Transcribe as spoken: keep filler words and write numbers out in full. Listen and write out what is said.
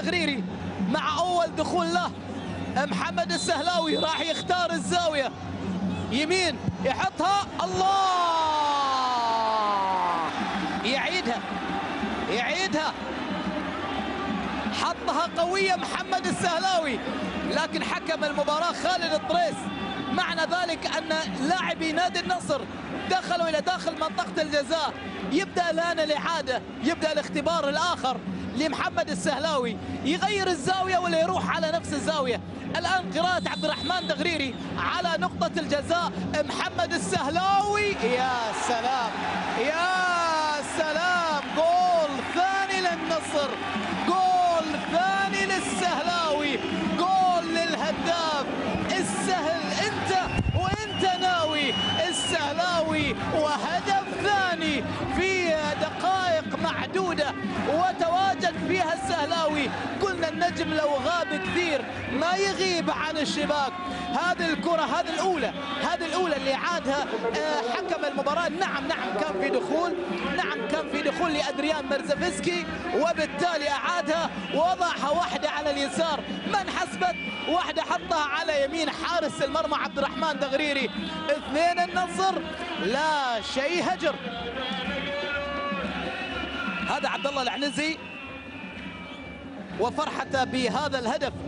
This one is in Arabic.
دغريري مع أول دخول له. محمد السهلاوي راح يختار الزاوية يمين يحطها، الله، يعيدها يعيدها حطها قوية محمد السهلاوي، لكن حكم المباراة خالد الطريس. معنى ذلك أن لاعبي نادي النصر دخلوا إلى داخل منطقة الجزاء. يبدأ الآن الإعادة، يبدأ الاختبار الآخر لمحمد السهلاوي، يغير الزاوية ولا يروح على نفس الزاوية. الآن قراءة عبد الرحمن دغريري على نقطة الجزاء. محمد السهلاوي، يا سلام يا سلام، جول ثاني للنصر، جول ثاني للسهلاوي، جول للهداف السهل انت وانت ناوي السهلاوي، وهدف ثاني في دقائق معدودة وتواجد فيها السهلاوي. قلنا النجم لو غاب كثير ما يغيب عن الشباك. هذه الكرة هذه الأولى هذه الأولى اللي عادها حكم المباراة. نعم نعم كان في دخول، نعم كان في دخول لأدريان مرزفسكي، وبالتالي أعادها ووضعها واحدة على اليسار، ما انحسبت، واحدة حطها على يمين حارس المرمى عبد الرحمن دغريري. اثنين النصر لا شيء هجر. هذا عبد الله العنزي وفرحته بهذا الهدف